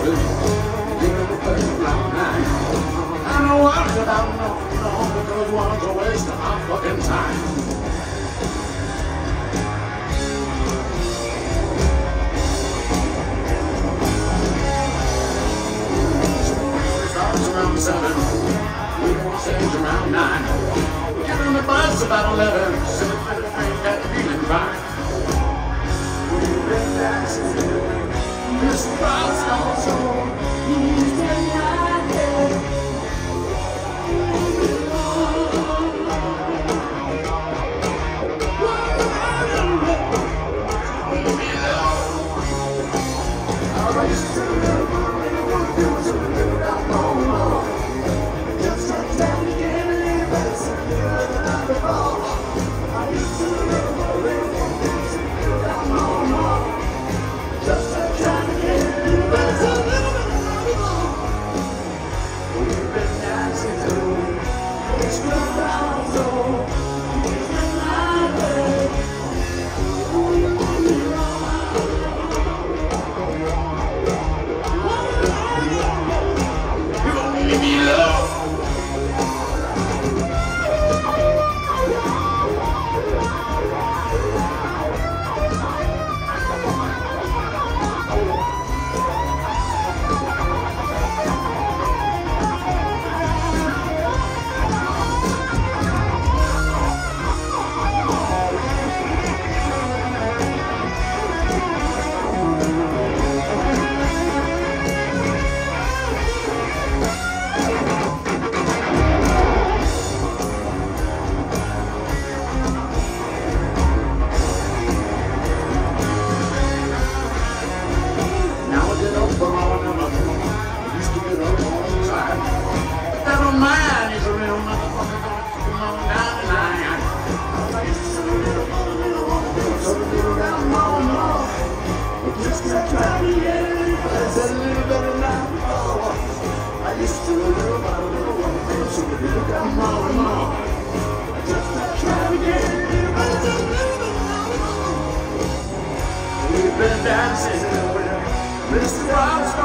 Because one's a waste of my fucking time. Starts around 7, we won't stage around 9. Get on the bus about 11, so the train got feeling fine. We've been dancing, Miss Brownstone, so he's been right there. We've been dancing with Mr. Brownstone.